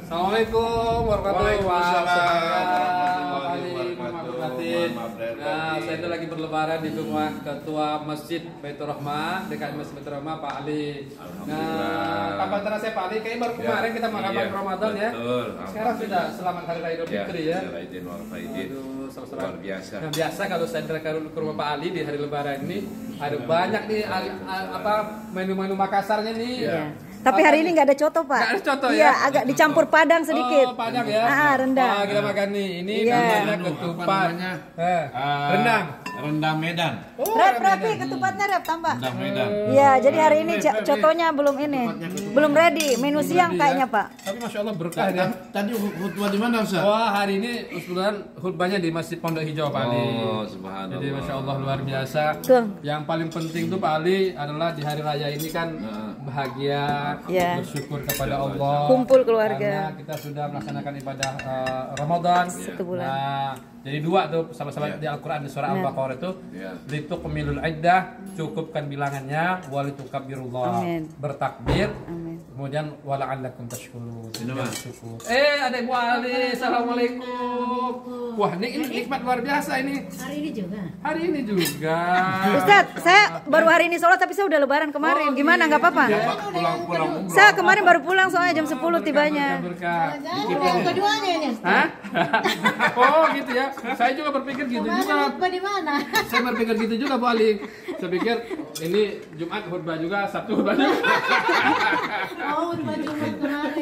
Assalamualaikum warahmatullahi wabarakatuh. Nah, saya itu lagi berlebaran di rumah Ketua Masjid Baitur Rahmah, dekat Masjid Baitur Rahmah, Pak Ali. Nah, kapan terakhir saya Pak Ali? Kayaknya baru kemarin kita makan Ramadan ya. Sekarang sudah selamat Hari Raya Idul Fitri ya. Luar biasa. Nah, biasa kalau saya ke rumah Pak Ali di hari Lebaran ini ada banyak nih menu-menu Makassarnya nih. Ya. Tapi hari ini nggak ada coto, Pak. Nggak ada coto ya? Iya, agak dicampur padang sedikit. Oh, padang ya? Rendang. Kita makan nih. Ini namanya ketupat. Rendang. Rendang Medan. Rapi ketupatnya tambah. Rendang Medan. Iya, jadi hari ini cotonya belum ini. Belum ready. Menu siang kayaknya, Pak. Tapi Masya Allah berkah ya. Tadi khutbah di mana, Ustaz? Wah, hari ini kebetulan khutbahnya di Masjid Pondok Hijau, Pak Ali. Oh, subhanallah. Jadi Masya Allah luar biasa. Tuh. Yang paling penting tuh Pak Ali adalah di hari raya ini kan bahagia, bersyukur kepada Allah. Kumpul keluarga. Karena kita sudah melaksanakan ibadah Ramadan. 1 bulan. Nah, jadi dua tuh sama-sama di Al-Quran di surah Al-Baqarah itu. Lituk pemilul iddah, cukupkan bilangannya, walitukabbirullah, bertakbir. Amin. Kemudian wala'allakum tashkurun. Ada Ibu Ali, assalamualaikum. Wah, ini nikmat luar biasa ini. Hari ini juga. Hari ini juga. Ustaz, saya baru hari ini sholat tapi saya udah lebaran kemarin. Gimana, nggak apa-apa? Pulang-pulang umroh. Saya kemarin baru pulang soalnya jam 10 tibanya. Berkah. Jangan keduanya ini. Hah? Oh gitu ya. Saya juga berpikir gitu juga. Lupa di mana? Saya berpikir gitu juga Bu Ali. Saya pikir ini Jumat khutbah juga, Sabtu khutbah juga. Oh, lupa Jumat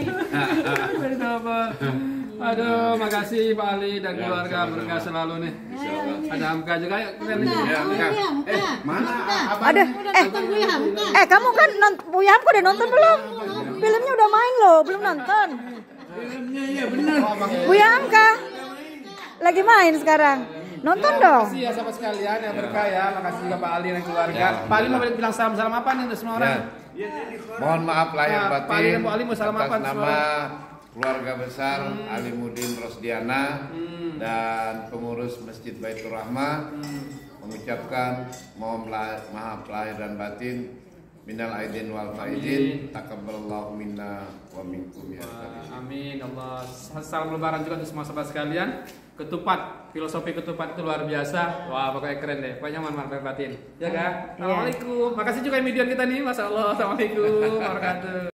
kemarin. Aduh, makasih Pak Ali dan keluarga, berkah selalu nih. Ada Hamka juga ya. Mana? Ada. Kamu kan Buya Hamka udah nonton belum? Filmnya udah main loh, belum nonton. Filmnya iya benar. Buya Hamka lagi main sekarang. Nonton dong. Makasih ya sahabat sekalian yang berkah ya. Makasih juga Pak Ali dan keluarga. Pak Ali mau bilang salam-salam apa nih untuk semua orang? Mohon maaf lahir batin. Pak Ali dan Bu Ali mau salam apa? Atas nama keluarga besar Alimuddin Rosdiana dan pengurus Masjid Baitur Rahmah mengucapkan mohon maaf lahir dan batin, minal aidin wal faizin, takabbalallahu minna wa minkum ya. Amin Allah. Salam lebaran juga untuk semua sahabat sekalian. Ketupat, filosofi ketupat itu luar biasa. Wah, pokoknya keren deh. Pokoknya mohon maaf lahir batin. Ya kan? Assalamualaikum. Makasih juga yang median kita nih, Masya Allah. Assalamualaikum warahmatullahi wabarakatuh.